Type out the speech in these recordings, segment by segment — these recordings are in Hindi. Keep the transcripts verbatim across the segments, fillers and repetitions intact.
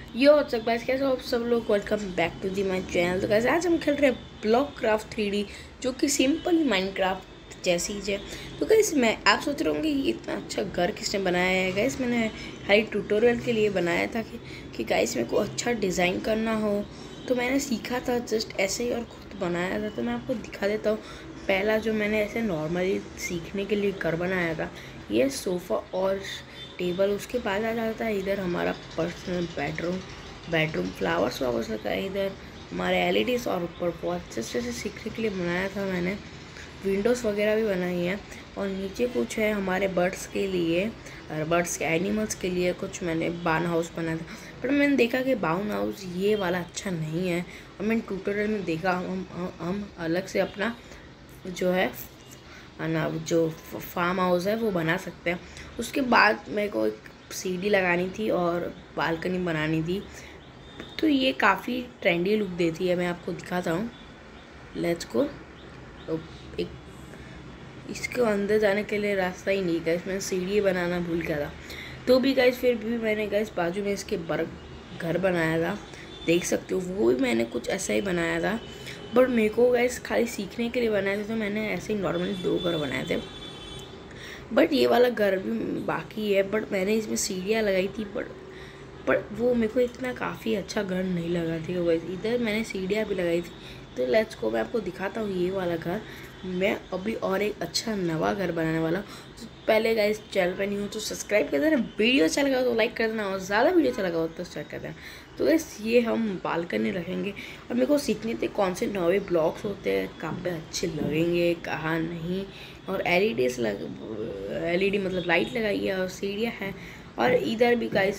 यो हो सकता है कैसे आप सब लोग, welcome back to the my channel. तो कैसे आज हम खेल रहे हैं ब्लॉक क्राफ्ट थ्री डी, जो कि सिंपल माइनक्राफ्ट जैसी ही है। तो गाइस मैं आप सोच रहे होंगे ये इतना अच्छा घर किसने बनाया है। गाइस मैंने हर ट्यूटोरियल के लिए बनाया था कि, कि गाइस मेरे को अच्छा डिज़ाइन करना हो, तो मैंने सीखा था जस्ट ऐसे ही और खुद बनाया था। तो मैं आपको दिखा देता हूँ। पहला जो मैंने ऐसे नॉर्मली सीखने के लिए घर बनाया था, ये सोफ़ा और टेबल। उसके बाद आ जाता है इधर हमारा पर्सनल बेडरूम बेडरूम फ्लावर्स वावर्स लगा है इधर हमारे एलईडीज, और ऊपर बहुत अच्छे से सीखने के लिए बनाया था मैंने। विंडोज़ वगैरह भी बनाई है, और नीचे कुछ है हमारे बर्ड्स के लिए और बर्ड्स के एनिमल्स के लिए कुछ मैंने बार्न हाउस बनाया था। पर मैंने देखा कि बाउन हाउस ये वाला अच्छा नहीं है, और मैंने ट्यूटोरियल में देखा हम हम अलग से अपना जो है ना जो फार्म हाउस है वो बना सकते हैं। उसके बाद मेरे को एक सीढ़ी लगानी थी और बालकनी बनानी थी, तो ये काफ़ी ट्रेंडी लुक देती है। मैं आपको दिखाता हूँ, लेट्स गो। तो एक इसके अंदर जाने के लिए रास्ता ही नहीं, गाइस मैंने सीढ़ी बनाना भूल गया था। तो भी गाइस फिर भी मैंने गाइस बाजू में इसके बर घर बनाया था, देख सकते हो। वो भी मैंने कुछ ऐसा ही बनाया था, बट मेरे को गाइस खाली सीखने के लिए बनाए थे, तो मैंने ऐसे ही नॉर्मली दो घर बनाए थे। बट ये वाला घर भी बाकी है, बट मैंने इसमें सीढ़ियाँ लगाई थी, बट बट वो मेरे को इतना काफ़ी अच्छा घर नहीं लगा थी। गाइस इधर मैंने सीढ़ियाँ भी लगाई थी। तो लेट्स को मैं आपको दिखाता हूँ ये वाला घर। मैं अभी और एक अच्छा नवा घर बनाने वाला हूँ। तो पहले गाइस चैनल पे नहीं हो तो सब्सक्राइब कर देना, वीडियो अच्छा लगा तो लाइक कर देना, और ज़्यादा वीडियो अच्छा लगा तो शेयर कर देना। तो गाइस ये हम बालकनी रखेंगे, और मेरे को सीखने थे कौन से नवे ब्लॉक्स होते हैं, कहाँ पे अच्छे लगेंगे कहाँ नहीं। और एल ई डी लग एल ई डी मतलब लाइट लगाई है, और सीढ़ियाँ हैं। और इधर भी गाइस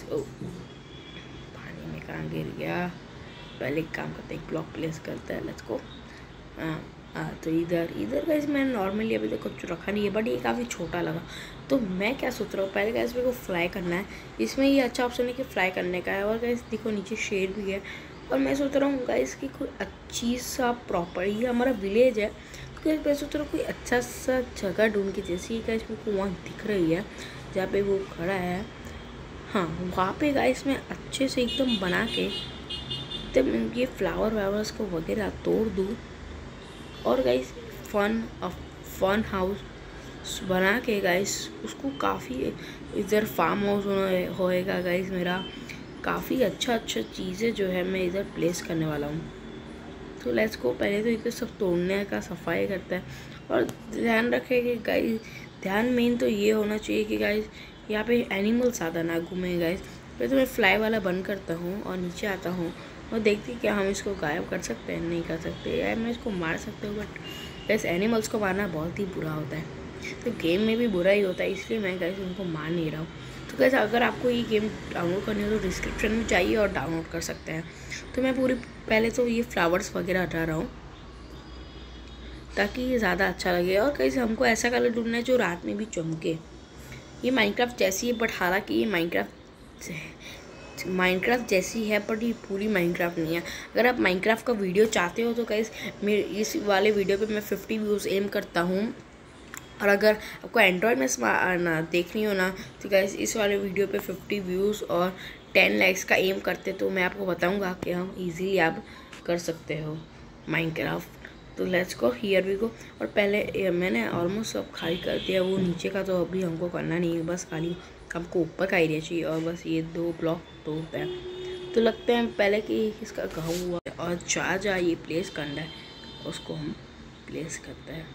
पानी में कहाँ गिर गया, पहले एक काम करते हैं, एक ब्लॉक प्लेस करते हैं, लेट्स गो। हाँ हाँ, तो इधर इधर गाइस मैंने नॉर्मली अभी तक कुछ रखा नहीं है, बट ये काफ़ी छोटा लगा। तो मैं क्या सोच रहा हूँ, पहले गाइस मेरे को फ्लाई करना है। इसमें ये अच्छा ऑप्शन है कि फ्लाई करने का है, और गाइस देखो नीचे शेड भी है। और मैं सोच रहा हूँ गाइस कि कोई अच्छी सा प्रॉपर, ये हमारा विलेज है, तो गाइस मैं सोच रहा हूँ कोई अच्छा सा जगह ढूंढ के, जैसे गाइस मेरे को वहाँ दिख रही है जहाँ पे वो खड़ा है, हाँ वहाँ पे गाइस मैं अच्छे से एकदम बना के एकदम ये फ्लावर वावर्स को वगैरह तोड़ दूँ, और गाइस फन फन हाउस बना के गाइस उसको काफ़ी इधर फार्म हाउस होएगा गाइस मेरा। काफ़ी अच्छा अच्छा चीज़ें जो है मैं इधर प्लेस करने वाला हूँ। तो लेट्स को पहले तो इधर सब तोड़ने का सफाई करता है, और ध्यान रखें कि गाइस ध्यान मेन तो ये होना चाहिए कि गाइस यहाँ पे एनिमल्स ज़्यादा ना घूमे गाइस। पहले तो मैं फ्लाई वाला बंद करता हूँ और नीचे आता हूँ और देखती क्या हम इसको गायब कर सकते हैं, नहीं कर सकते। यार मैं इसको मार सकता हूँ, बट गाइस एनिमल्स को मारना बहुत ही बुरा होता है, तो गेम में भी बुरा ही होता है, इसलिए मैं गाइस उनको मार नहीं रहा हूँ। तो गाइस अगर आपको ये गेम डाउनलोड करनी हो तो डिस्क्रिप्शन में जाइए और डाउनलोड कर सकते हैं। तो मैं पूरी पहले तो ये फ्लावर्स वगैरह हटा रहा हूँ ताकि ये ज़्यादा अच्छा लगे, और कहीं हमको ऐसा कलर ढूंढना है जो रात में भी चमके। ये माइनक्राफ्ट जैसी है, बट हालांकि ये माइनक्राफ्ट माइनक्राफ्ट जैसी है, बट ये पूरी माइनक्राफ्ट नहीं है। अगर आप माइनक्राफ्ट का वीडियो चाहते हो तो गाइस मेरे इस वाले वीडियो पे मैं फिफ्टी व्यूज़ एम करता हूँ, और अगर आपको एंड्रॉयड में ना देखनी हो ना तो गाइस इस वाले वीडियो पे फिफ्टी व्यूज़ और टेन लाइक्स का एम करते तो मैं आपको बताऊँगा कि हम ईजीली आप कर सकते हो माइनक्राफ्ट। तो let's go, here we go. और पहले मैंने ऑलमोस्ट सब खाली कर दिया, वो नीचे का तो अभी हमको करना नहीं है, बस खाली हमको ऊपर का एरिया चाहिए, और बस ये दो ब्लॉक तोड़ते हैं। तो लगते हैं पहले कि इसका गाँव हुआ है, और जहाँ जहाँ ये प्लेस करना है उसको हम प्लेस करते हैं।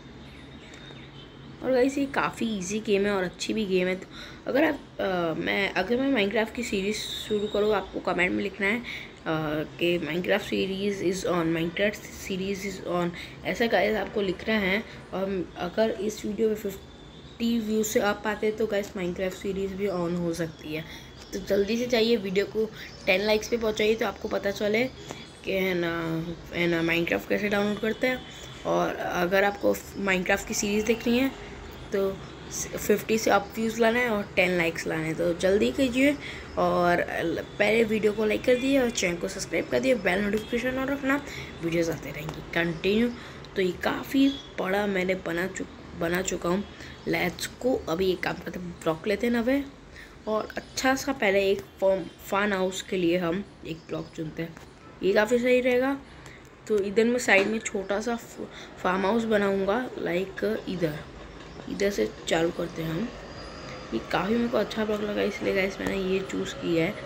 और गाइस ये काफ़ी इजी गेम है और अच्छी भी गेम है। तो अगर आप आ, मैं अगर मैं माइनक्राफ्ट की सीरीज़ शुरू करूँ, आपको कमेंट में लिखना है कि Minecraft series is on, Minecraft series is on, ऐसा गाइस आपको लिखना है। और अगर इस वीडियो में फिफ्टी व्यूज़ से आप पाते हैं तो गाइस माइनक्राफ्ट सीरीज़ भी ऑन हो सकती है। तो जल्दी से चाहिए, वीडियो को टेन लाइक्स पे पहुँचाइए तो आपको पता चले कि है ना है ना माइनक्राफ्ट कैसे डाउनलोड करते हैं। और अगर आपको माइनक्राफ्ट की सीरीज़ देखनी है तो फिफ्टी से अप व्यूज़ लाना है और टेन लाइक्स लाने हैं, तो जल्दी कीजिए। और पहले वीडियो को लाइक कर दिए और चैनल को सब्सक्राइब कर दिए, बेल नोटिफिकेशन और रखना, वीडियोस आते रहेंगी कंटिन्यू। तो ये काफ़ी बड़ा मैंने बना चुक बना चुका हूँ। लेट्स को अभी एक काम करते हैं, ब्लॉक लेते हैं नवे, और अच्छा सा पहले एक फॉर्म फान हाउस के लिए हम एक ब्लॉक चुनते हैं, ये काफ़ी सही रहेगा। तो इधर मैं साइड में छोटा सा फार्म हाउस बनाऊंगा, लाइक इधर इधर से चालू करते हैं हम। ये काफ़ी मेरे को अच्छा ब्लॉक लगा, इसलिए गाइस मैंने ये चूज़ किया है।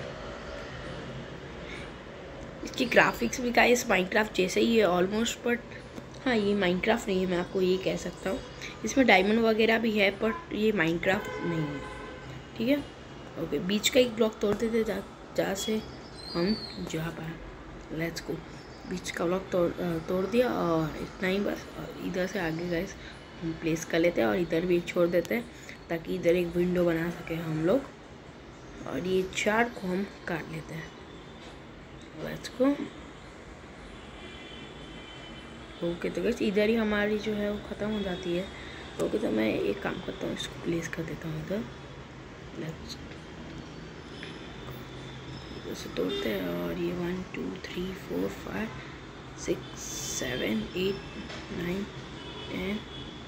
इसकी ग्राफिक्स भी गाइस माइनक्राफ्ट जैसे ही है ऑलमोस्ट, बट हाँ ये माइनक्राफ्ट नहीं है, मैं आपको ये कह सकता हूँ। इसमें डायमंड वगैरह भी है, बट ये माइनक्राफ्ट नहीं है, ठीक है। ओके, बीच का एक ब्लॉक तोड़ देते जा जहाँ से हम जा पाए। लेट्स गो, बीच का ब्लॉक तोड़ तोड़ दिया और इतना ही बस। और इधर से आगे गाइस हम प्लेस कर लेते हैं और इधर भी छोड़ देते हैं ताकि इधर एक विंडो बना सके हम लोग। और ये चार को हम काट लेते हैं। Let's go. ओके, तो गाइस इधर ही हमारी जो है वो ख़त्म हो जाती है। ओके, तो मैं एक काम करता हूँ, इसको प्लेस कर देता हूँ इधर। लेट्स इधर से तोड़ते हैं और ये one two three four five six seven eight nine ten.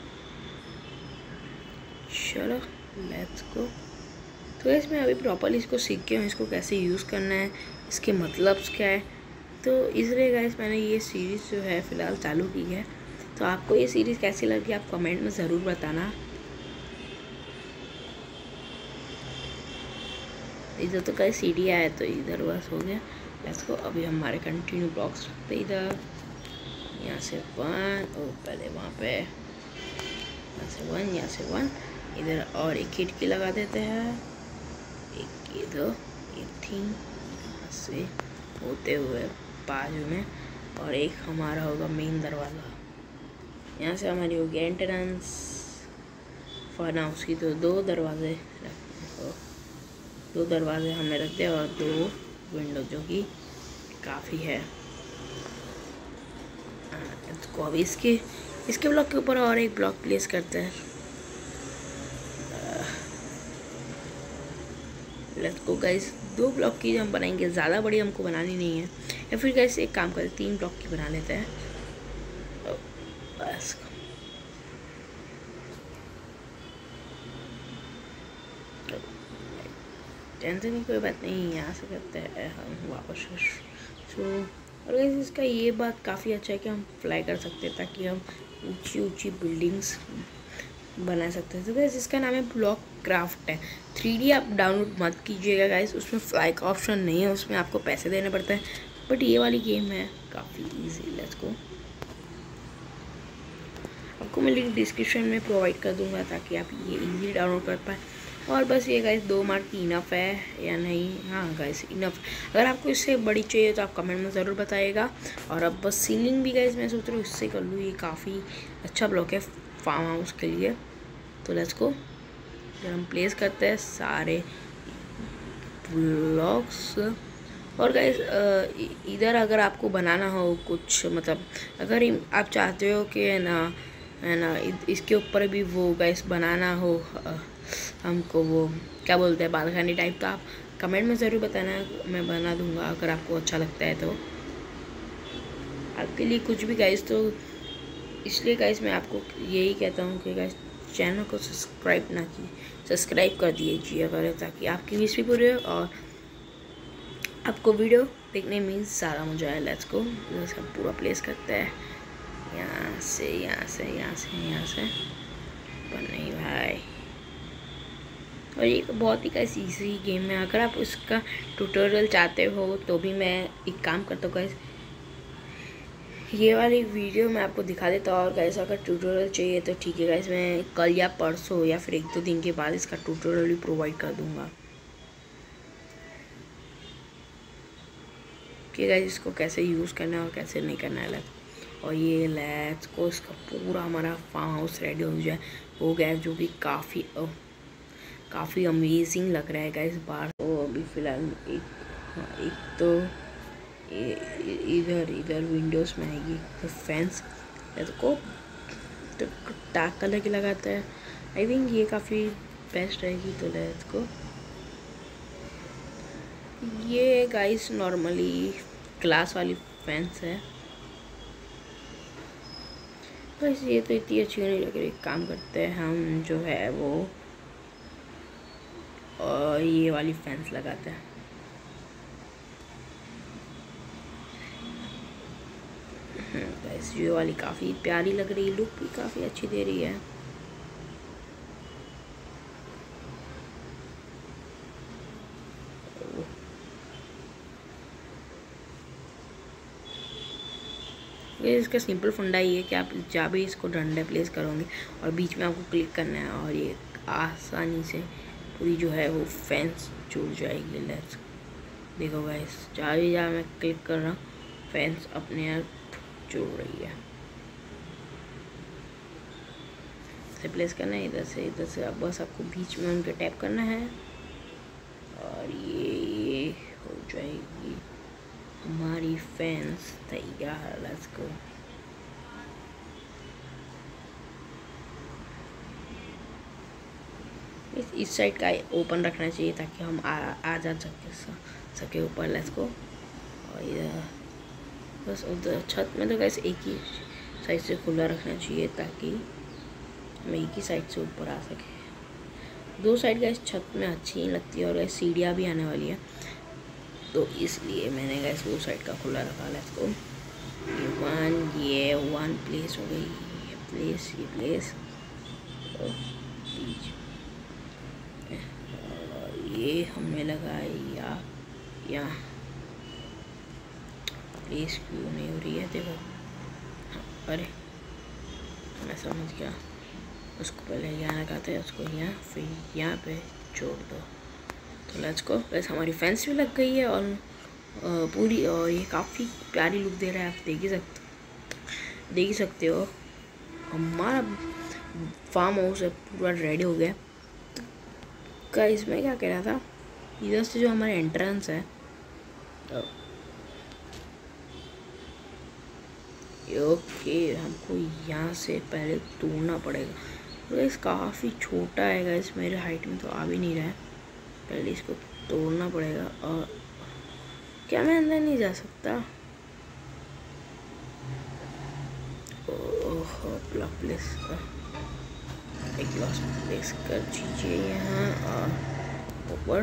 चलो लेट्स गो। तो गाइस मैं अभी प्रॉपरली इसको सीख गया हूँ, इसको कैसे यूज़ करना है, इसके मतलब क्या है। तो इसलिए गाइस मैंने ये सीरीज़ जो है फ़िलहाल चालू की है। तो आपको ये सीरीज़ कैसी लगी आप कमेंट में ज़रूर बताना। इधर तो कहीं सीढ़ी आया तो इधर बस हो गया। Let's go. अभी हमारे कंटिन्यू ब्लॉक्स रखते इधर, यहाँ से वन, ओ पहले वहाँ पे यहाँ से वन, यहाँ से वन, इधर और एक खिड़की लगा देते हैं, एक इधर, एक थी यहाँ से होते हुए बाजू में, और एक हमारा होगा मेन दरवाज़ा। यहाँ से हमारी होगी एंट्रेंस। फन हाउस की तो दो दरवाजे रखते, दो दरवाजे हमने रख दिया और दो विंडो, जो कि काफ़ी है। इसको अभी इसके इसके ब्लॉक के ऊपर और एक ब्लॉक प्लेस करते हैं। लेट्स गो गाइस, दो ब्लॉक की हम बनाएंगे, ज़्यादा बड़ी हमको बनानी नहीं है। या फिर गाइस एक काम करते, तीन ब्लॉक की बना लेते हैं बस। टेंशन की कोई बात नहीं, यहाँ से करते हैं हम वापस शो। और गाइस इसका ये बात काफ़ी अच्छा है कि हम फ्लाई कर सकते हैं, ताकि हम ऊंची ऊंची बिल्डिंग्स बना सकते हैं। तो गाइस इसका नाम है ब्लॉक क्राफ्ट है। थ्री डी आप डाउनलोड मत कीजिएगा गाइस, उसमें फ्लाई का ऑप्शन नहीं है, उसमें आपको पैसे देने पड़ते हैं। बट ये वाली गेम है काफ़ी इजी। Let's go. आपको मैं लिंक डिस्क्रिप्शन में प्रोवाइड कर दूंगा ताकि आप ये इजीली डाउनलोड कर पाएँ। और बस ये गाइस दो मार्क की इनफ है या नहीं? हाँ गाइस इनफ। अगर आपको इससे बड़ी चाहिए तो आप कमेंट में ज़रूर बताइएगा। और अब बस सीलिंग भी गाइस मैं सोच रहा हूँ इससे कर लूँ, ये काफ़ी अच्छा ब्लॉक है फार्म हाउस के लिए। तो लेट्स गो। जब हम प्लेस करते हैं सारे ब्लॉक्स। और गाइस इधर अगर आपको बनाना हो कुछ, मतलब अगर आप चाहते हो कि है ना है ना इसके ऊपर भी वो गाइस बनाना हो हमको, वो क्या बोलते हैं बालकनी टाइप, तो आप कमेंट में ज़रूर बताना, मैं बना दूंगा अगर आपको अच्छा लगता है तो। आपके लिए कुछ भी गाइस, तो इसलिए गाइस मैं आपको यही कहता हूँ कि गाइस चैनल को सब्सक्राइब ना कीजिए, सब्सक्राइब कर दीजिए करें, ताकि आपकी विश भी पूरी हो और आपको वीडियो देखने में ज़्यादा मजा आए। Let's go. जैसे हम पूरा प्लेस करते हैं, यहाँ से यहाँ से यहाँ से यहाँ से पर नहीं भाई। और ये बहुत ही कैसी इजी गेम है, अगर आप उसका ट्यूटोरियल चाहते हो तो भी मैं एक काम करता हूँ गाइस, ये वाली वीडियो मैं आपको दिखा देता हूँ। और गाइस अगर ट्यूटोरियल चाहिए तो ठीक है गाइस, मैं कल या परसों या फिर एक दो दिन के बाद इसका ट्यूटोरियल भी प्रोवाइड कर दूँगा कि गाइस इसको कैसे यूज़ करना है और कैसे नहीं करना है। और ये लेट्स को इसका पूरा हमारा फार्म हाउस रेडी हो जाए हो गया, जो कि काफ़ी काफ़ी अमेजिंग लग रहा है गाइस बाहर। तो अभी फ़िलहाल एक हाँ एक तो इधर इधर विंडोज़ में आएगी तो फैंस को तो डार्क कलर की लगाता है। आई थिंक ये काफ़ी बेस्ट रहेगी। तो लेट्स को। ये गाइस नॉर्मली ग्लास वाली फैंस है, बस ये तो इतनी अच्छी नहीं लग रही। काम करते हैं हम जो है वो और ये वाली फैंस लगाते हैं। गाइस ये वाली काफ़ी प्यारी लग रही है, लुक भी काफ़ी अच्छी दे रही है। ये इसका सिंपल फंडा ही है कि आप जहाँ भी इसको डंडे प्लेस करोगे और बीच में आपको क्लिक करना है और ये आसानी से पूरी जो है वो फैंस जुड़ जाएगी। लेट्स देखो गाइस, जहाँ भी जहाँ मैं क्लिक कर रहा हूँ फैंस अपने आप जुड़ रही है। इसे प्लेस करना है इधर से इधर से, अब बस आपको बीच में उनके टैप करना है और ये ये हो जाएगी हमारी फैंस तैयार। Let's go. इस इस साइड का ओपन रखना चाहिए ताकि हम आ आ जा सके सके ऊपर। Let's go. और ये बस उधर छत में तो कैसे एक ही साइड से खुला रखना चाहिए ताकि हम एक ही साइड से ऊपर आ सके। दो साइड का इस छत में अच्छी नहीं लगती है और गैस सीढ़ियाँ भी आने वाली है, तो इसलिए मैंने गैस वो साइड का खुला रखा। Let's go. ये वन ये वन प्लेस हो गई, ये प्लेस ये प्लेस और बीच और ये हमने लगाया यहाँ। प्लेस क्यों नहीं हो रही है देखो। हाँ, अरे मैं समझ गया, उसको पहले यहाँ लगाते हैं, उसको यहाँ फिर यहाँ पे जोड़ दो। तो लेट्स गो। बस हमारी फैंस भी लग गई है और पूरी, और ये काफ़ी प्यारी लुक दे रहा है। आप देख ही सकते देख ही सकते हो हमारा फार्म हाउस है पूरा रेडी हो गया। का इसमें क्या कह रहा था, इधर से जो हमारा एंट्रेंस है ओके हमको यहाँ से पहले तोड़ना पड़ेगा। तो इस काफ़ी छोटा है गाइस, मेरे हाइट में तो आ भी नहीं रहा है। पहले इसको तोड़ना पड़ेगा। और क्या मैं अंदर नहीं जा सकता? ओह ब्लॉक प्लेस एक ब्लॉक प्लेस कर दीजिए यहाँ और ऊपर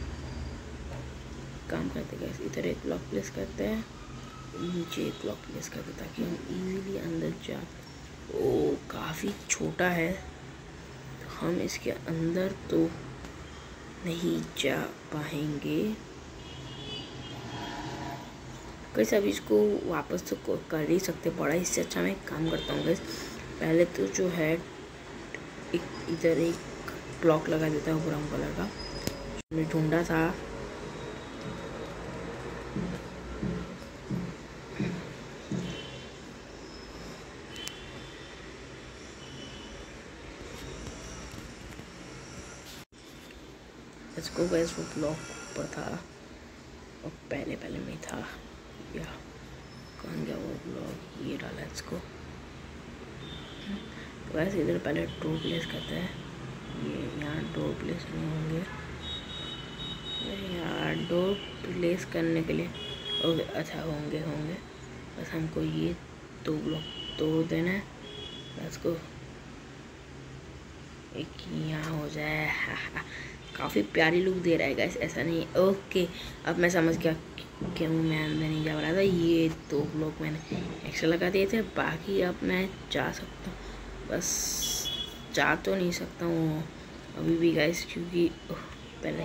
काम करते गाइस। इधर एक ब्लॉक प्लेस करते हैं, नीचे एक ब्लॉक प्लेस करते ताकि हम इजीली अंदर जा। ओ काफ़ी छोटा है, तो हम इसके अंदर तो नहीं जा पाएंगे। कैसे अब इसको वापस तो कर ही सकते बड़ा, इससे अच्छा मैं एक काम करता हूँ गाइस। पहले तो जो है एक इधर एक ब्लॉक लगा देता हूँ ब्राउन कलर का, मैंने ढूंढा था। इसको गैस वो ब्लॉक ऊपर था और पहले पहले में था या कौन गया वो ब्लॉक, ये डाला इसको। तो वैसे इधर पहले डोर प्लेस करते हैं, ये यहाँ डोर प्लेस नहीं होंगे यार। डोर प्लेस करने के लिए ओके अच्छा होंगे होंगे बस हमको ये दो ब्लॉक तोड़ देना है। बस को एक यहाँ हो जाए। काफ़ी प्यारी लुक दे रहा है गाइस, ऐसा नहीं। ओके अब मैं समझ गया क्यों मैं अंदर नहीं जा रहा था। ये दो ब्लॉक मैंने एक्स्ट्रा लगा दिए थे, बाकी अब मैं जा सकता हूँ। बस जा तो नहीं सकता हूँ अभी भी गाइस, क्योंकि पहले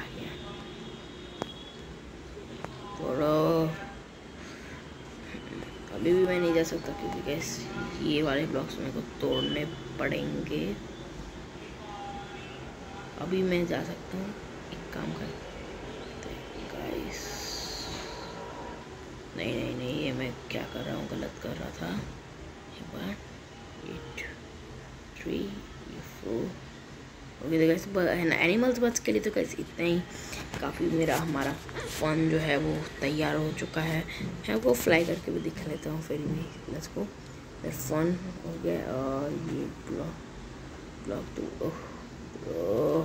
थोड़ा अभी भी मैं नहीं जा सकता क्योंकि गाइस ये वाले ब्लॉक्स मेरे को तोड़ने पड़ेंगे। अभी मैं जा सकता हूँ, एक काम करते गाइस। नहीं नहीं नहीं ये मैं क्या कर रहा हूँ, गलत कर रहा था। One eight three four okay तो गाइस एनिमल्स बच के लिए तो गाइस इतना ही काफ़ी मेरा हमारा फन जो है वो तैयार हो चुका है। मैं आपको फ्लाई करके भी दिखा लेता हूँ फिर भी। Let's go. फन हो गया और ये ब्लॉक ब्लॉक तो ओह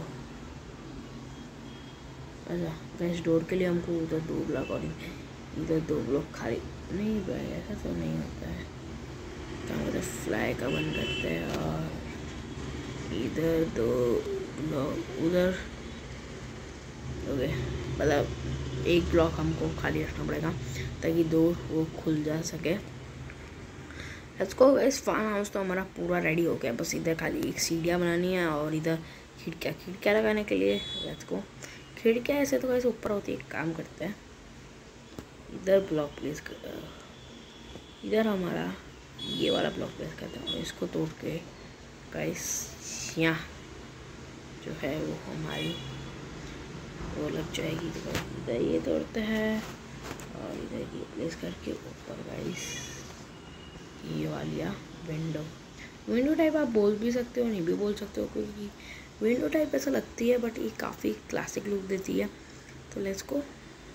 अच्छा गैस डोर के लिए हमको उधर दो ब्लॉक और इधर दो ब्लॉक खाली नहीं भाई, ऐसा तो नहीं होता है। तो हम उधर फ्लाई का बंद करते हैं और इधर दो ब्लॉक उधर ओके, मतलब एक ब्लॉक हमको खाली रखना पड़ेगा ताकि दो वो खुल जा सके। Let's go guys, farm house तो हमारा पूरा रेडी हो गया, बस इधर खाली एक सीढ़ियाँ बनानी है और इधर खिड़कियाँ खिड़कियाँ लगाने के लिए। लेट्स गो, खिड़कियाँ ऐसे तो गाइस ऊपर होती है, एक काम करते हैं इधर ब्लॉक प्लेस कर, इधर हमारा ये वाला ब्लॉक प्लेस करते हैं और इसको तोड़ के गाइस यहाँ जो है वो हमारी वो लग जाएगी। तो इधर ये तोड़ते हैं और इधर ये प्लेस करके ऊपर गाइस ये वाली विंडो विंडो टाइप आप बोल भी सकते हो, नहीं भी बोल सकते हो, क्योंकि विंडो टाइप ऐसा लगती है बट ये काफ़ी क्लासिक लुक देती है। तो लेट्स गो,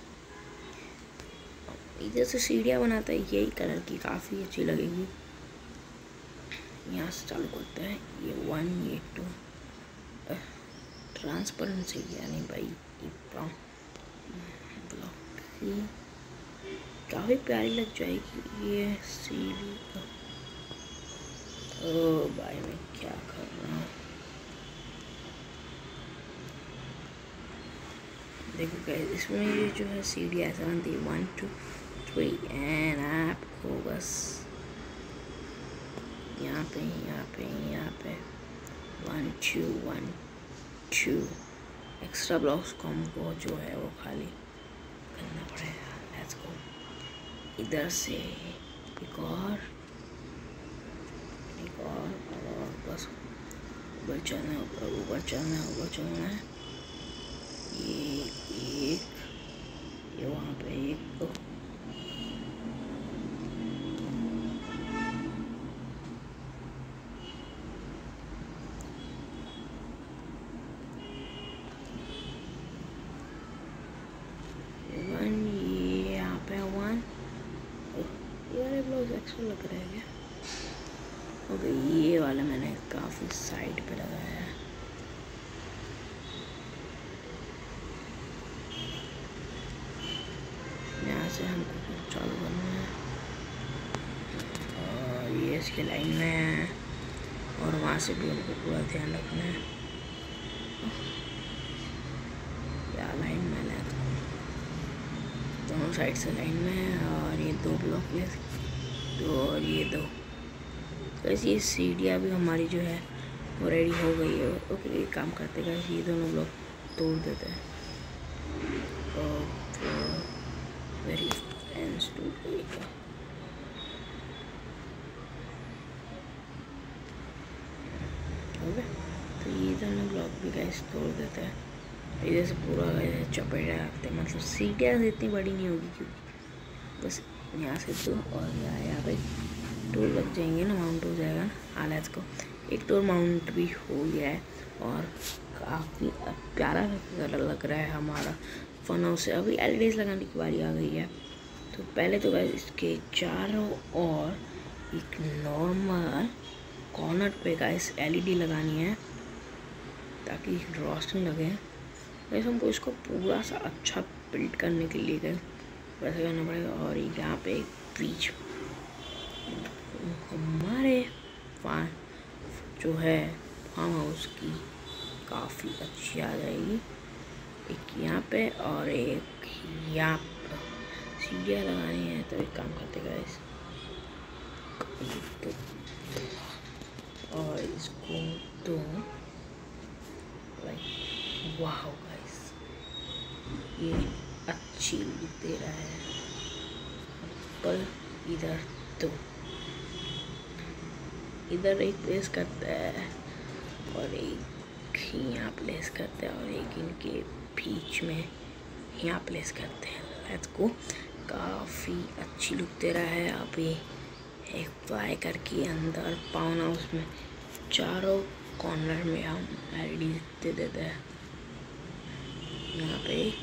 इधर से सीढ़ियाँ बनाता है यही कलर की, काफ़ी अच्छी लगेगी। यहाँ से चालू करते हैं, ये वन ये टू ट्रांसपेरेंट सीढ़ियाँ नहीं भाई, ये ब्राउन ब्लॉक की काफ़ी प्यारी लग जाएगी ये सीढ़ी। ओ भाई मैं क्या कर रहा हूँ, देखो गाइस इसमें ये जो है सीढ़ी ऐसा बनती है वन टू थ्री एंड आपको बस यहाँ पे यहाँ पे यहाँ पे one two one two extra blocks को हमको जो है वो खाली करना पड़ेगा। लेट्स गो, इधर से एक और एक और और बस ऊपर चलना है, ऊपर ऊपर चलना है, ऊपर चलना है। ये एक ये वहाँ पे एक तो वन, ये यहाँ पे वन, ये वाले ब्लाउज एक्स्ट्रा लग रहा है क्या? ओके, ये वाला मैंने काफ़ी साइड पे लगाया है। यहाँ से हमको चालू करना है और ये इसके लाइन में है और वहाँ से भी हमको पूरा ध्यान रखना है। या लाइन में है, दोनों साइड से लाइन में है और ये दो ब्लॉक प्लेस दो और ये दो। तो ऐसी ये सीढ़ियाँ भी हमारी जो है वो रेडी हो गई है। ओके, एक काम करते हैं, ये दोनों ब्लॉक तोड़ देते हैं और वेरी फ्रेंड्स टू ओके, तो ये दोनों ब्लॉक भी गाइस तोड़ देते हैं। इधर से पूरा चपेटा रखते हैं, मतलब सीढ़ियाँ इतनी बड़ी नहीं होगी क्योंकि बस यहाँ से दो और यहाँ यहाँ पे टूर लग जाएंगे ना, माउंट हो जाएगा ना। हाँ लेट्स गो, एक टूर माउंट भी हो गया है और काफ़ी प्यारा लग रहा है हमारा फन हाउस से। अभी एलईडीज लगाने की बारी आ गई है। तो पहले तो गाइस इसके चारों ओर एक नॉर्मल कॉर्नर पे गाइस एलईडी लगानी है ताकि रोशनी लगे। वैसे हमको इसको पूरा सा अच्छा बिल्ड करने के लिए गए वैसे करना पड़ेगा। और यहाँ पे एक ब्रिज हमारे फार्म जो है फार्म हाउस की काफ़ी अच्छी आ जाएगी। एक यहाँ पे और एक यहाँ पर सीढ़ियाँ लगानी है। तो एक काम करते गाइस, और इसको तो लाइक वाह गाइस, ये अच्छी लुक दे रहा है। पर इधर तो इधर एक प्लेस करता है और एक यहाँ प्लेस करते हैं और एक इनके बीच में यहाँ प्लेस करते हैं। लेट्स गो, काफ़ी अच्छी लुक दे रहा है। अभी एक फ्लाई करके अंदर पाउन हाउस में चारों कॉर्नर में हम एलईडी दे देते हैं। यहाँ पे एक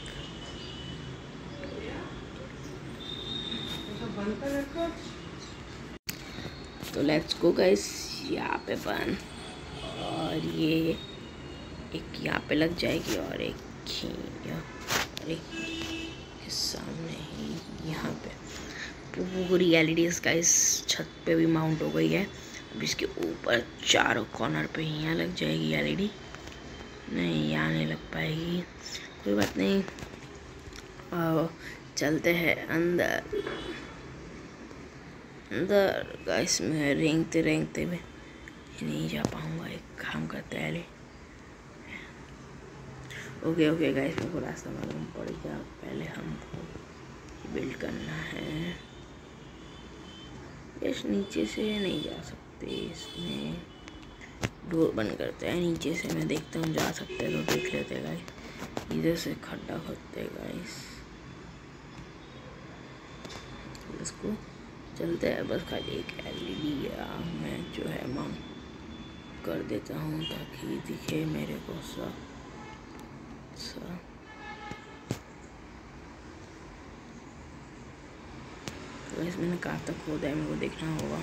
तो लेट्स गो गाइस, यहाँ पे बन और ये एक यहाँ पे लग जाएगी और एक और एक के सामने ही यहाँ पे पूरी एलईडीज का इस छत पे भी माउंट हो गई है। अब इसके ऊपर चारों कॉर्नर पे यहाँ लग जाएगी एलईडी। नहीं, यहाँ नहीं लग पाएगी, कोई बात नहीं, आओ चलते हैं अंदर। अंदर गाइस मैं रेंगते रेंगते भी नहीं जा पाऊँगा, एक काम करते हैं। ओके ओके गाइस, मेरे को रास्ता मालूम पड़ गया। पहले हमको बिल्ड करना है। इस नीचे से नहीं जा सकते, इसमें डोर बंद करते हैं। नीचे से मैं देखता हूँ जा सकते हैं तो देख लेते हैं गाइस। इधर से खड्डा खोदते हैं गाइस, इसको चलते हैं। बस खाली एक एलईडी मैं जो है माउंट कर देता हूँ ताकि दिखे मेरे को सब सा। तो वैसे मैंने कहाँ तक खोदा है मेरे को देखना होगा।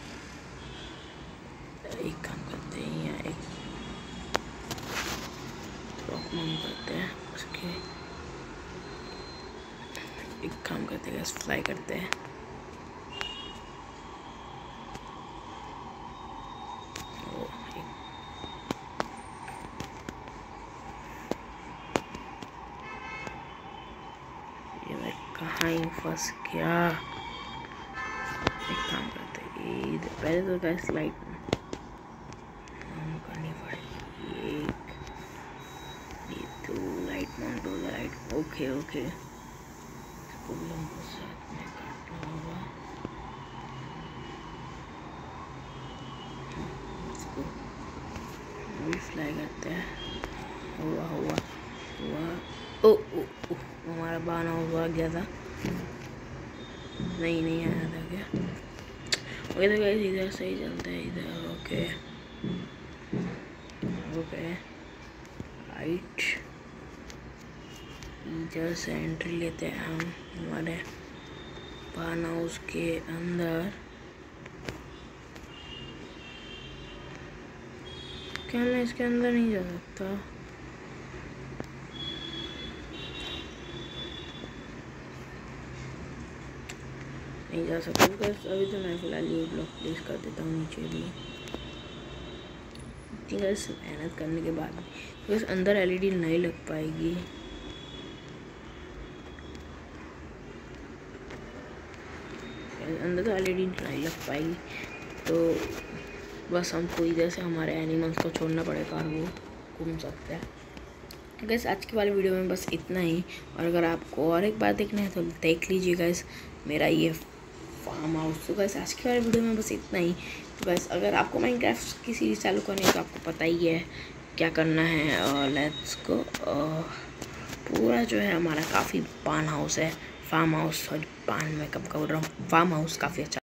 एक काम करते हैं, यहाँ एक रॉक माउंट करते हैं, उसके एक काम करते हैं, फ्लाई करते हैं। ये मैं कहाँ ही फंस गया। एक काम करते हैं, पहले तो क्या स्लाइड करनी पड़ेगी। एक ये तो लाइट माउंट हो लाइट। ओके ओके, प्रॉब्लम को साथ में काटना होगा। इसको भी फ्लाई करते हैं। हुआ हुआ हुआ। ओ ओ ओ हमारा बाना हुआ गया था, नहीं नहीं आया था क्या? ओके तो गाइस इधर से ही चलते हैं इधर। ओके ओके राइट, इधर से एंट्री लेते हैं हम हमारे पान हाउस के अंदर। क्या मैं इसके अंदर नहीं जा सकता? नहीं जा सकता बिकॉज अभी तो मैं फिलहाल ये ब्लॉक प्लेस कर देता हूँ नीचे भी। बस मेहनत करने के बाद बस अंदर एलईडी नहीं लग पाएगी। अंदर तो एलईडी नहीं लग पाएगी तो बस हमको इधर से हमारे एनिमल्स को छोड़ना पड़ेगा और वो घूम सकते हैं। गैस आज की वाली वीडियो में बस इतना ही, और अगर आपको और एक बार देखना है तो देख लीजिए गैस मेरा ये फार्म हाउस। तो गैस आज की वाली वीडियो में बस इतना ही। तो गैस अगर आपको माइनक्राफ्ट की सीरीज चालू करनी है तो आपको पता ही है क्या करना है। और लेट्स गो। पूरा जो है हमारा काफ़ी पान हाउस है, फार्म हाउस, सॉरी पान मैं कब का बोल रहा हूँ, फार्म हाउस काफ़ी अच्छा